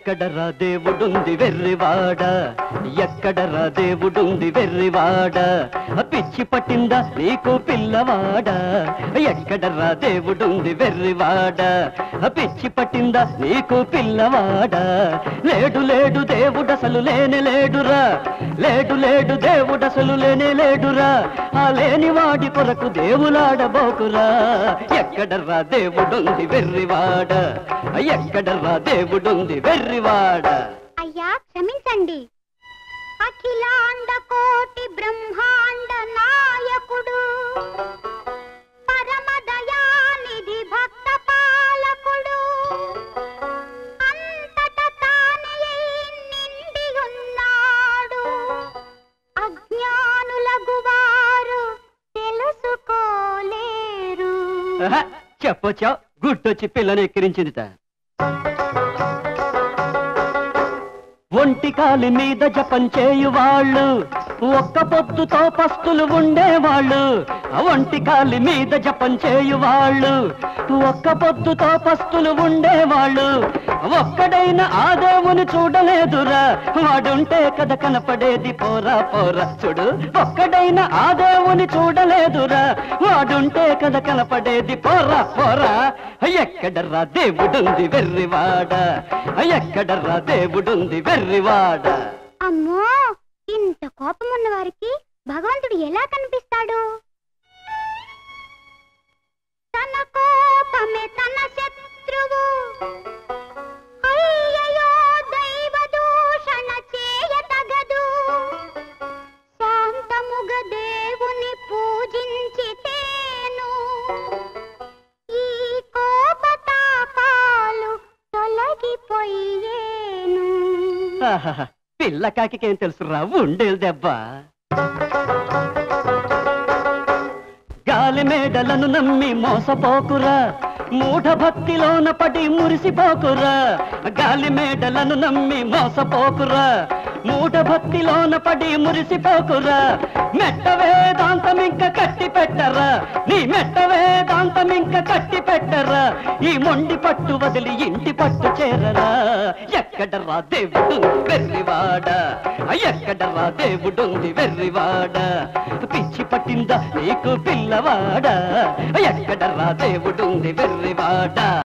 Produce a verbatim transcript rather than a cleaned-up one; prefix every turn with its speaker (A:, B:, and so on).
A: ఎక్కడరా దేవుడుంది వెర్రివాడ, ఎక్కడరా దేవుడుంది వెర్రివాడ, పిచ్చి పట్టిందా నీకు పిల్లవాడ, ఎక్కడరా దేవుడుంది వెర్రివాడ, పిచ్చి పట్టిందా నీకు పిల్లవాడ. లేడు లేడు దేవుడసలు లేనే లేడురా, లేడు లేడు దేవుడసలు లేనే లేడురా, ఆ లేని వాడి కొరకు దేవులాడబోకురా. ఎక్కడరా దేవుడుంది వెర్రివాడ, ఎక్కడరా దేవుడుంది వెర్రివాడ.
B: అయ్యా క్షమించండి, అఖిలాండ కోటి బ్రహ్మాండ నాయకుడు, పరమదయానిధి భక్త పాలకుడు, అంతట తానే నిండి ఉన్నాడు, అజ్ఞానులకు వారు తెలుసుకోలేరు.
A: చెప్పొచ్చా గుట్టొచ్చి పిల్లని ఎక్కిరించిందిట. ఒంటి కాలి మీద జపం చేయువాళ్ళు, ఒక్క పొద్దుతో పస్తులు ఉండేవాళ్ళు, ఒంటి కాలి మీద జపం చేయువాళ్ళు, ఒక్క పొద్దుతో పస్తులు ఉండేవాళ్ళు, ఒక్కడైనా ఆ దేవుని చూడలేదురా, వాడుంటే కథ కనపడేది పోరా పోరా. చూడు ఒక్కడైనా ఆ దేవుని చూడలేదురా, వాడుంటే కథ కనపడేది పోరా పోరా. ఎక్కడరా దేవుడుంది వెర్రివాడ, ఎక్కడరా దేవుడుంది వెర్రివాడ.
B: అమ్మో, ఇంత కోపం ఉన్న వారికి భగవంతుడు ఎలా కనిపిస్తాడు? తన కోపమే తన శత్రువు, అయ్యయ్యో దైవ దూషణ చేయతగదు, శాంతముగ దేవుని పూజించితేను ఈ కోపతాపాలు తొలగిపోయేను.
A: పిల్ల కాకికేం తెలుసురా ఉండేలు దెబ్బ. గాలి మేడలను నమ్మి మోసపోకురా, మూఢ భక్తిలోన పడి మురిసిపోకురా. గాలి మేడలను నమ్మి మోసపోకురా, మూఢ భక్తిలోన పడి మురిసిపోకురా. మెట్ట వేదాంతం ఇంక కట్టి పెట్టరా, నీ మెట్ట వేదాంతం ఇంక కట్టి పెట్టరా. ఈ మొండి పట్టు వదిలి ఇంటి పట్టు చేరరా. ఎక్కడరా దేవుడు వెర్రివాడ, ఎక్కడరా దేవుడుంది వెర్రివాడ, పిచ్చి పట్టిందా నీకు పిల్లవాడ, ఎక్కడరా దేవుడుంది వెర్రివాడ.